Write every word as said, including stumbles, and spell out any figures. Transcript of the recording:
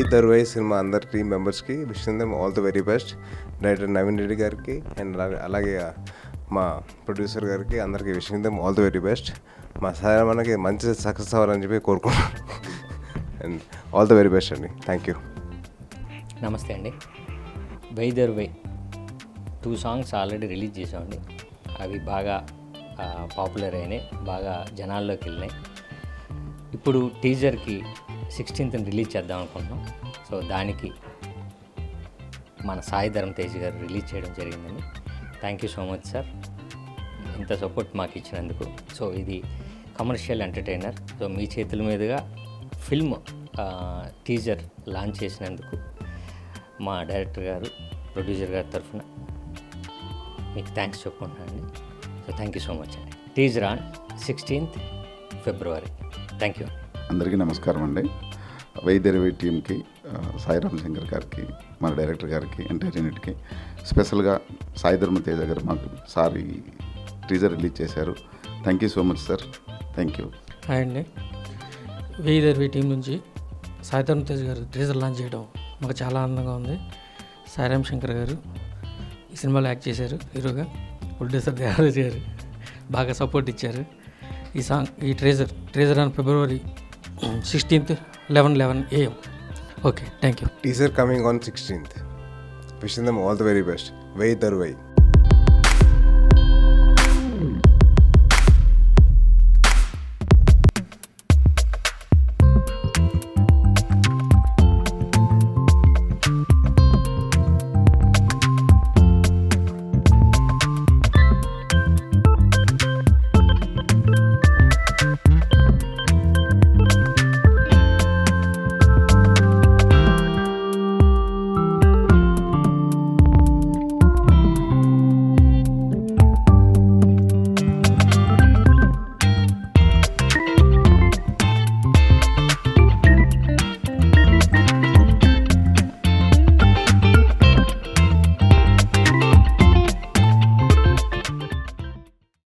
దర్వై cinema అందరి team మెంబర్స్కి wishing them all the very best. Director Naveen Reddy గారికి అండ్ అలాగే మా ప్రొడ్యూసర్ గారికి అందరికీ wishing them all the very best. మా సార్ మనకి మంచి సక్సెస్ అవ్వాలని చెప్పి కోరుకుంటున్నాను. And all the very best అండి. Thank you. నమస్తే అండి. వై దర్వై టూ సాంగ్స్ ఆల్రెడీ రిలీజ్ చేసామండి. అవి బాగా పాపులర్ అయినాయి, బాగా జనాల్లోకి వెళ్ళినాయి. ఇప్పుడు టీజర్కి సిక్స్టీన్త్ని రిలీజ్ చేద్దాం అనుకుంటున్నాం. సో దానికి మన సాయి ధరమ్ తేజ్ గారు రిలీజ్ చేయడం జరిగిందండి. Thank you so much sir, ఇంత సపోర్ట్ మాకు ఇచ్చినందుకు. సో ఇది కమర్షియల్ ఎంటర్టైనర్. సో మీ చేతుల మీదుగా ఫిల్మ్ టీజర్ లాంచ్ చేసినందుకు మా డైరెక్టర్ గారు, ప్రొడ్యూసర్ గారి తరఫున మీకు థ్యాంక్స్ చెప్పుకుంటున్నానండి. So thank you so much అండి. టీజర్ ఆన్ సిక్స్టీన్త్ ఫిబ్రవరి. Thank you. అందరికీ నమస్కారం అండి. వైదర్వై టీమ్కి, సాయి రామ్ శంకర్ గారికి, మన డైరెక్టర్ గారికి, ఎంటైర్ యూనిట్కి, స్పెషల్గా సాయి ధర్మ తేజ గారు మాకు సారి టీజర్ రిలీజ్ చేశారు. Thank you so much sir. Thank you. Hi అండి. వైదర్వై టీం నుంచి సాయి ధర్మ తేజ్ గారు టీజర్ లాంచ్ చేయడం మాకు చాలా ఆనందంగా ఉంది. సాయి రామ్ శంకర్ గారు ఈ సినిమాలో యాక్ట్ చేశారు హీరోగా. ప్రొడ్యూసర్ దేవరాజ్ గారు బాగా సపోర్ట్ ఇచ్చారు. ఈ సాంగ్ ఈ ట్రేజర్ ట్రేజర్ ఆన్ ఫిబ్రవరి sixteenth eleven eleven AM. Okay, thank you. Teaser coming on sixteenth. Wishing them all the very best. వై దర్వై.